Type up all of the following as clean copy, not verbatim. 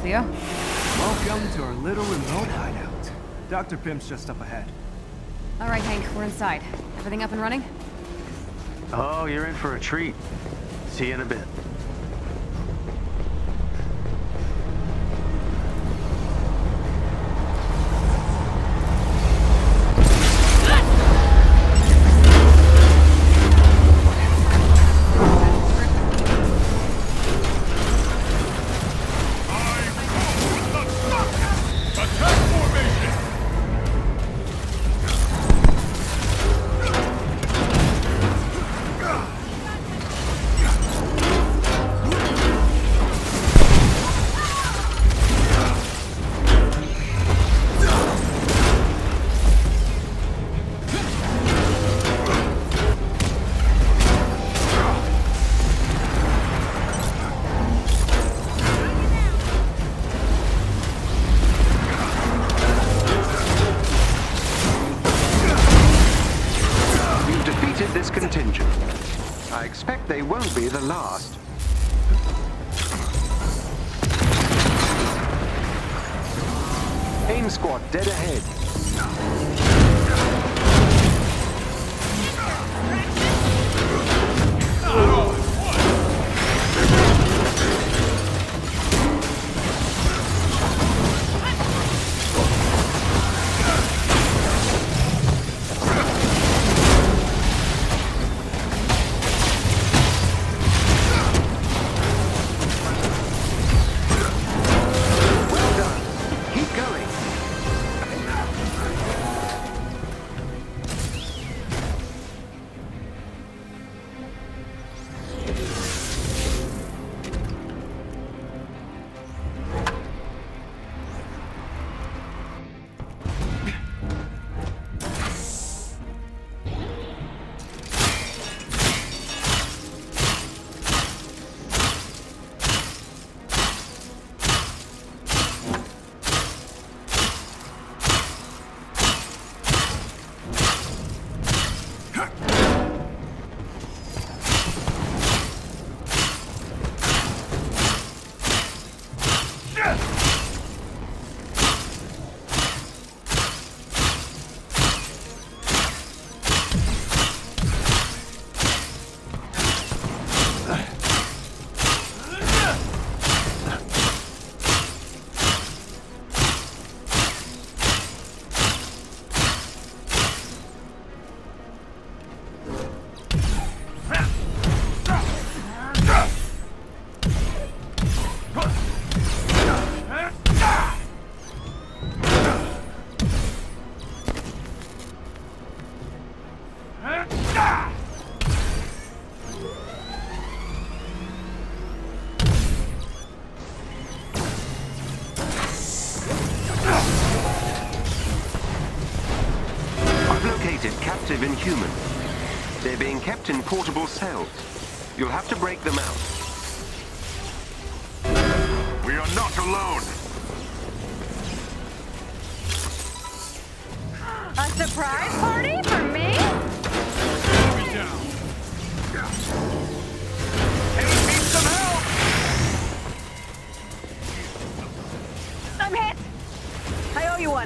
Theo. Welcome to our little remote hideout. Dr. Pim's just up ahead. All right, Hank, we're inside. Everything up and running? Oh, you're in for a treat. See you in a bit. This contingent. I expect they won't be the last. AIM squad dead ahead. Captive Inhuman. They're being kept in portable cells. You'll have to break them out. We are not alone. A surprise party for me? Enemy down. Hey, need some help! I'm hit! I owe you one.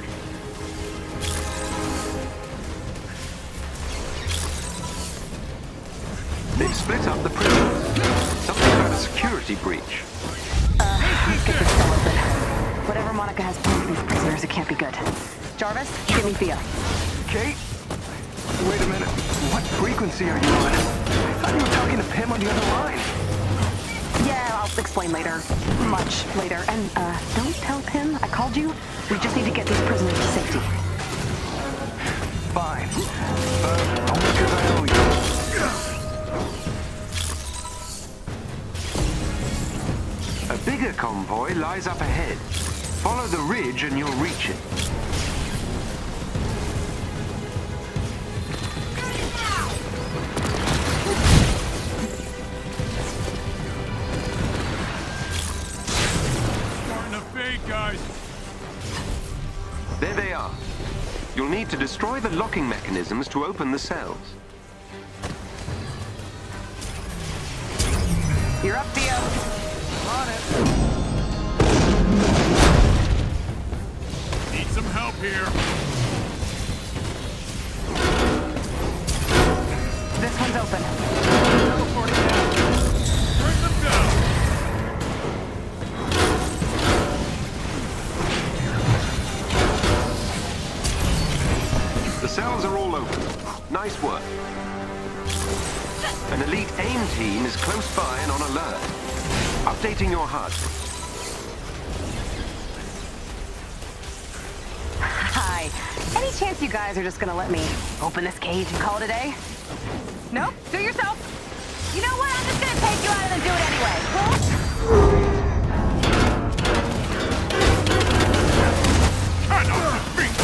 They've split up the prisoners. Something about a security breach. Let's get this cell open. Whatever Monica has planned for these prisoners, it can't be good. Jarvis, give me Thea. Kate? Wait a minute. What frequency are you on? I thought you were talking to Pim on the other line. Yeah, I'll explain later. Much later. And, don't tell Pim I called you. We just need to get these prisoners to safety. Fine. Only because I owe you. A bigger convoy lies up ahead. Follow the ridge and you'll reach it. Starting to fade, guys. There they are. You'll need to destroy the locking mechanisms to open the cells. You're up, Theo. On it. here. This one's open. Teleporting down. Bring them down. The cells are all open. Nice work. An elite AIM team is close by and on alert. Updating your HUD. Hi. Any chance you guys are just gonna let me open this cage and call it a day? Nope? Do it yourself. You know what? I'm just gonna take you out and then do it anyway. Cool? Turn off the beat.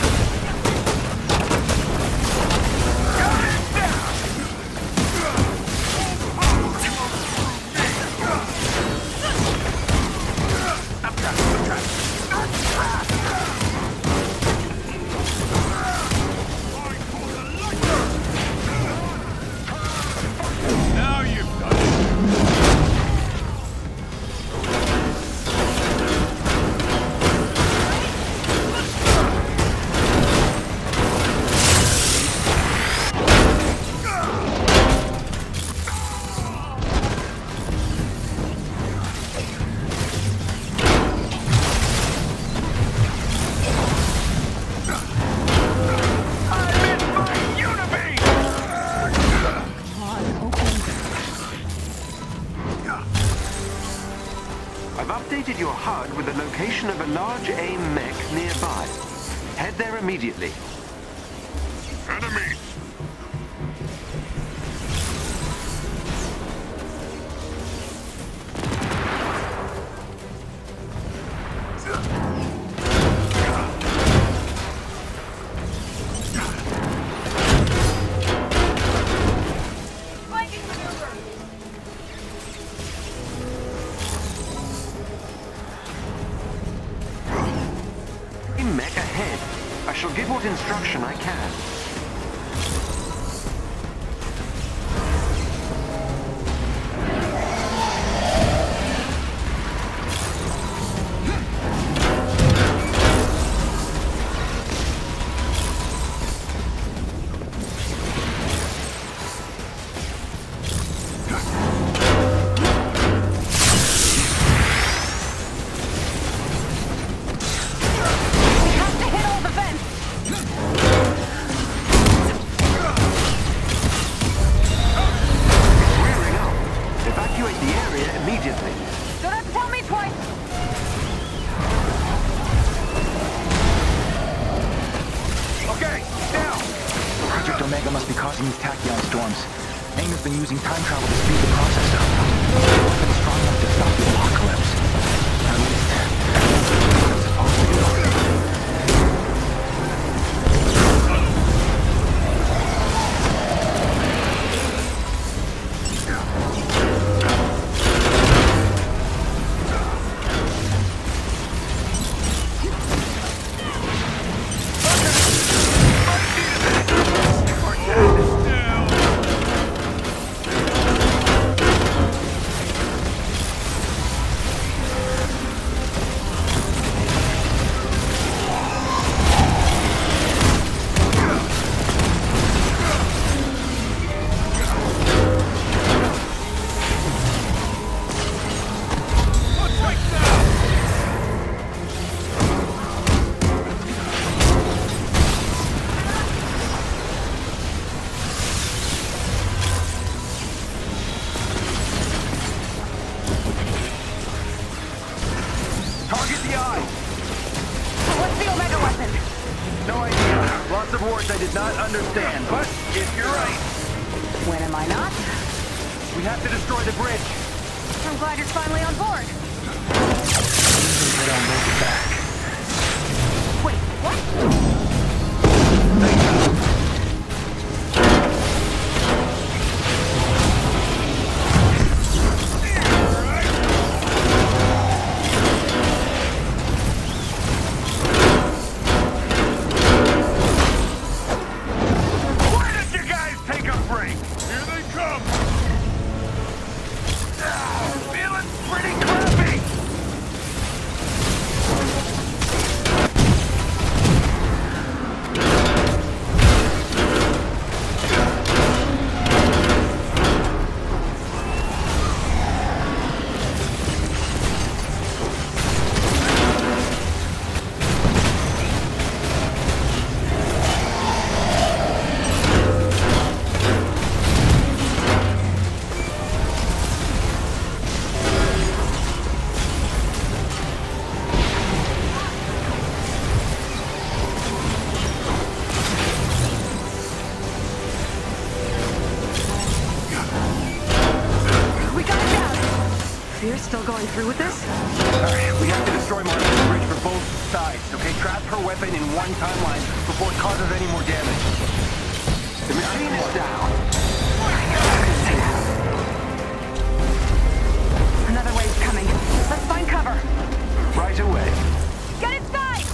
Now you've done it. I've updated your HUD with the location of a large AIM mech nearby. Head there immediately. Enemies. Flanking maneuver. Mech ahead. I shall give what instruction I can. Have to hit all the vents! Rearing up. Evacuate the area immediately. Don't have to tell me twice! Okay, now! Project Omega must be causing these tachyon storms. AIM has been using time travel to speed the process up. It's strong enough to stop the apocalypse. At least, that's what it's supposed to do. Target the eye! What's the Omega weapon? No idea. Lots of words I did not understand, but if you're right, When am I not? we have to destroy the bridge. I'm glad you're finally on board. I don't make it back. Wait, what? Why did you guys take a break? Here they come. Feeling pretty crappy. still going through with this? Alright, we have to destroy Martha's bridge for both sides, okay? Trap her weapon in one timeline before it causes any more damage. The machine is down. Another wave's coming. Let's find cover. Right away. Get inside!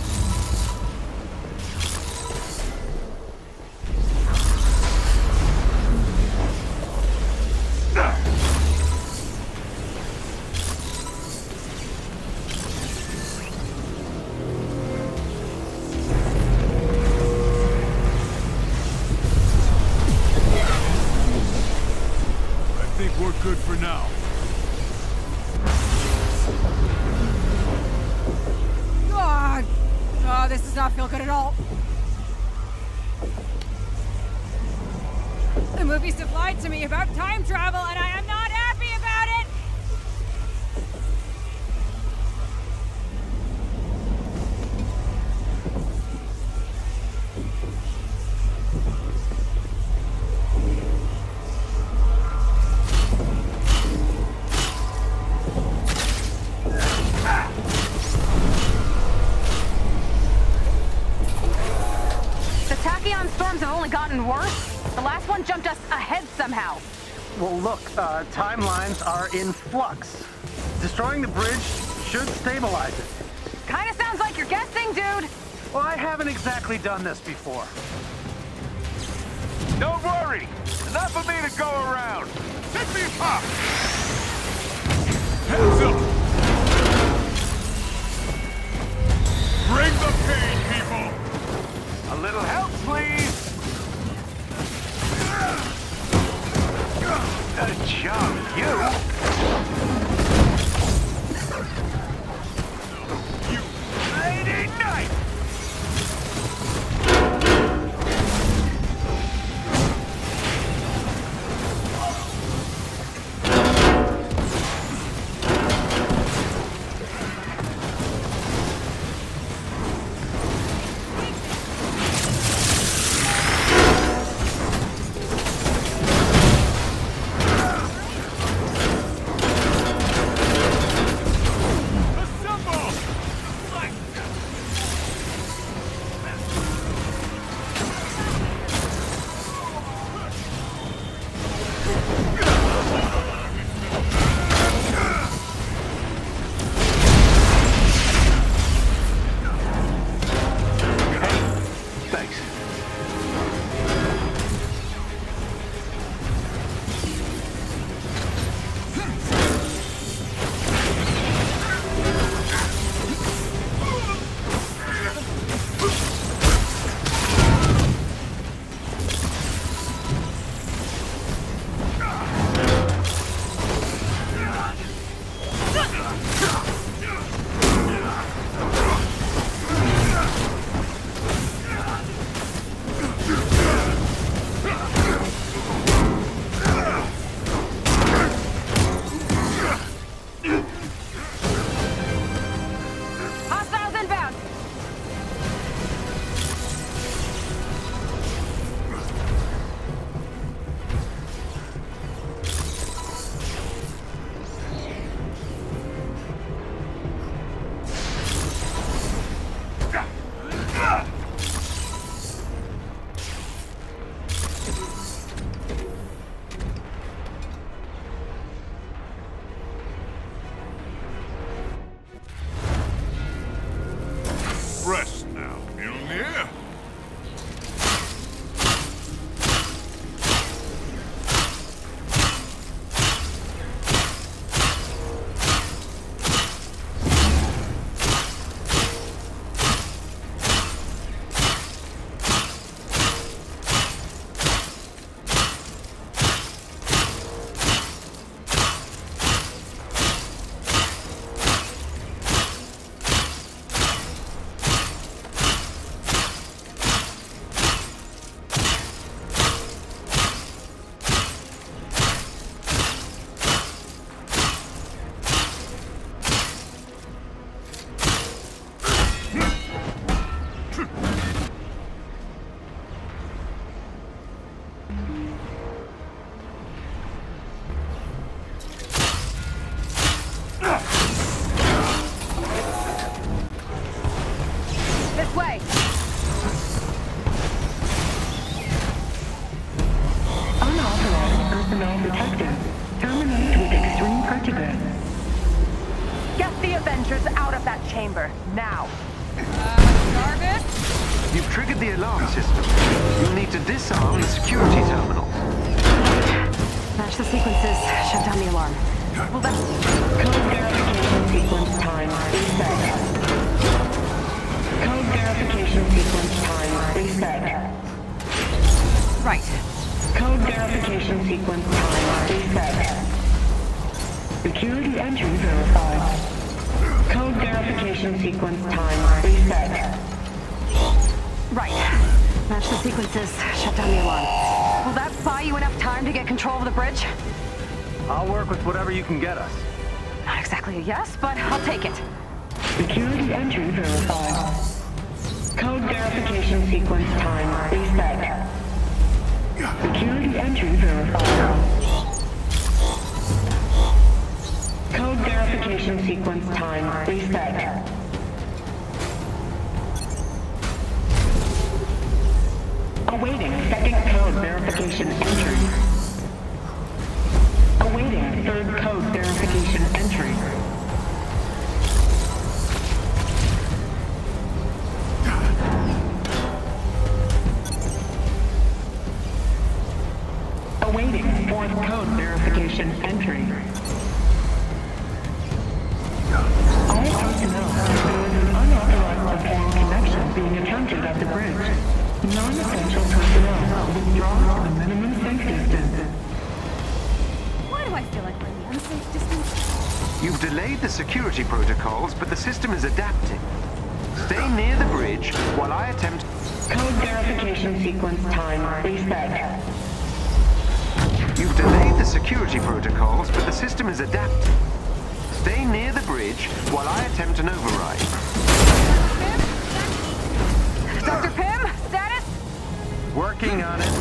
I think we're good for now. God! Oh, this does not feel good at all. The movies have lied to me about time travel, and I am not happy about it! The tachyon storms have only gotten worse. The last one jumped us ahead somehow. Well, look, timelines are in flux. Destroying the bridge should stabilize it. Kinda sounds like you're guessing, dude. Well, I haven't exactly done this before. Don't worry! Enough of me to go around! Pick me up! Hands up! Bring the pain, people! A little help, please. A jump, you. You lady knight! Rest now, Mjolnir. This way. Unauthorized personnel detected. Terminate with extreme prejudice. Get the Avengers out of that chamber, now. Jarvis? You've triggered the alarm system. You'll need to disarm the security terminals. Match the sequences, shut down the alarm. Well, that's... Code verification sequence time reset. Code verification sequence time reset. Right. Code verification sequence time reset. Security entry verified. Code verification sequence time reset. Right. Match the sequences, shut down the alarm. Will that buy you enough time to get control of the bridge? I'll work with whatever you can get us. Not exactly a yes, but I'll take it. Security entry verified. Code verification sequence time reset. Security entry verified. Code verification sequence time reset. Awaiting second code verification entry. Awaiting third code verification entry. Awaiting fourth code verification entry. All personnel, there is an unauthorized performed connection being attempted at the bridge. Non-essential personnel withdraw to the minimum safe distance. Why do I feel like we're in the unsafe distance? You've delayed the security protocols, but the system is adapting. Stay near the bridge while I attempt... Code verification sequence time reset. You've delayed the security protocols, but the system is adapting. Stay near the bridge while I attempt an override. Dr. Pym, status? Working on it.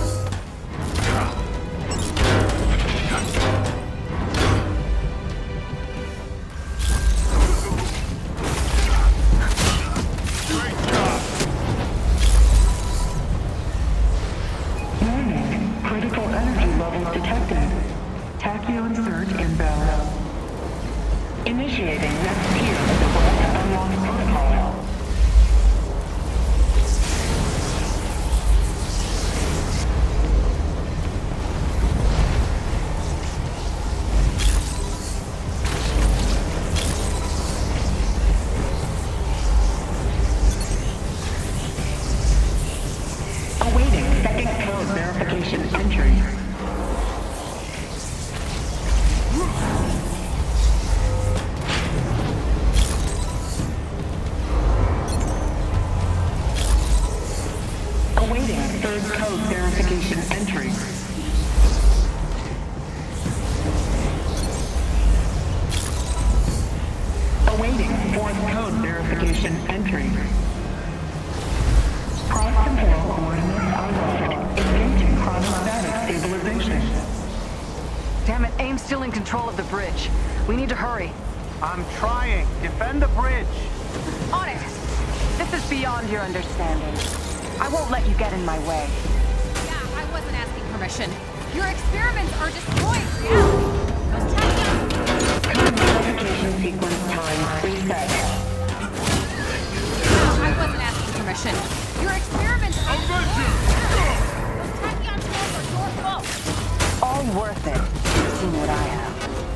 Warning, critical energy levels detected. Tachyon surge inbound. Initiating next tier of the Vault Unlock protocol. Awaiting second code verification entry. Awaiting third code verification entry. Awaiting fourth code verification entry. Cross-temporal coordinates are locked. Engaging chronostatic stabilization. Damn it, AIM's still in control of the bridge. We need to hurry. I'm trying. Defend the bridge. On it! This is beyond your understanding. I won't let you get in my way. Yeah, I wasn't asking permission. Your experiments are destroying reality. Those tachyons... Code verification sequence time reset. Yeah, I wasn't asking permission. Your experiments are destroying reality. Those tachyon storms are your fault. All worth it. You've seen what I have.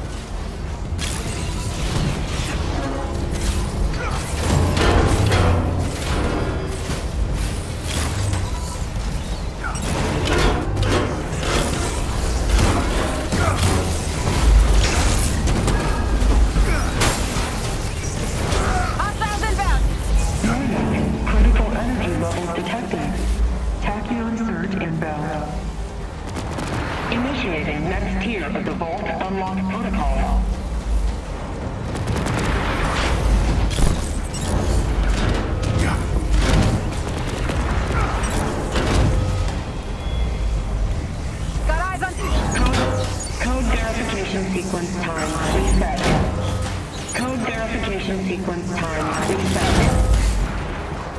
Hostiles inbound! Warning, critical energy levels detected. Tachyon surge inbound. Initiating next tier of the Vault Unlock protocol. Got eyes on... Code verification sequence time reset. Code verification sequence time reset.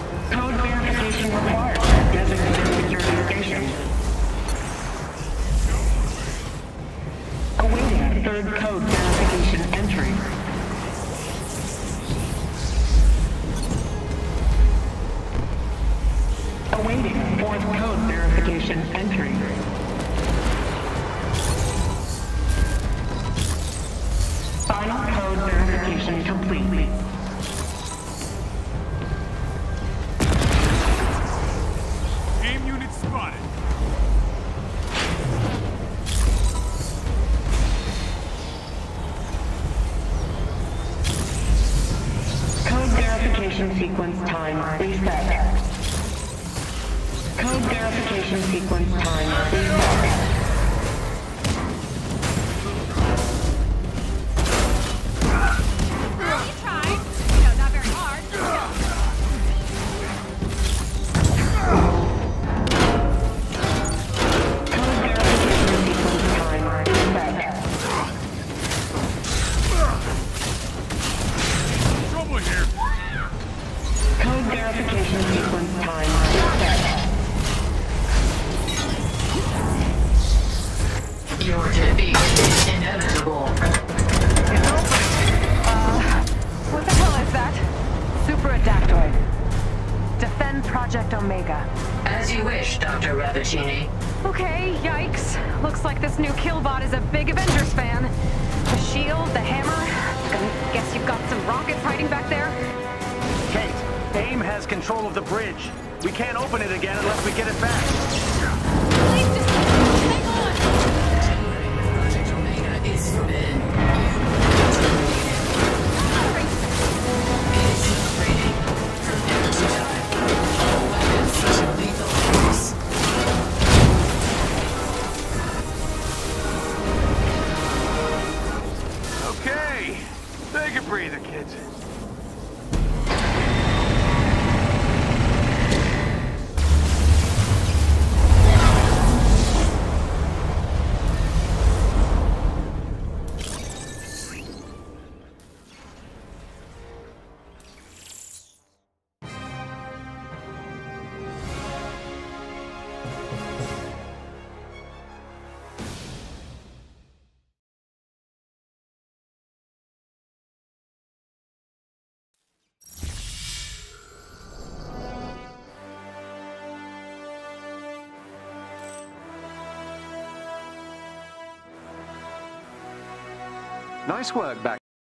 Awaiting fourth code verification entry. Final code verification complete. Aim unit spotted. Code verification sequence time reset. Code verification sequence time reset. Well, you tried. You know, not very hard. Code verification sequence time reset. Trouble here. Code verification sequence time reset. Your defeat is inevitable. What the hell is that? Super Adaptoid. Defend Project Omega. As you wish, Dr. Rabbitini. Okay, yikes. Looks like this new Killbot is a big Avengers fan. The shield, the hammer. Guess you've got some rockets hiding back there? Kate, AIM has control of the bridge. We can't open it again unless we get it back. Please just hang on. Project Omega is forbidden. It is separating from energy time. All weapons to lethal force. Okay. Take a breather, kids. Nice work back